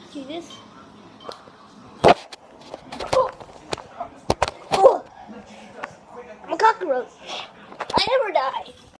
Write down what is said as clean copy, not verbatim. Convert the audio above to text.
Jesus. Oh. I'm a cockroach. I never die.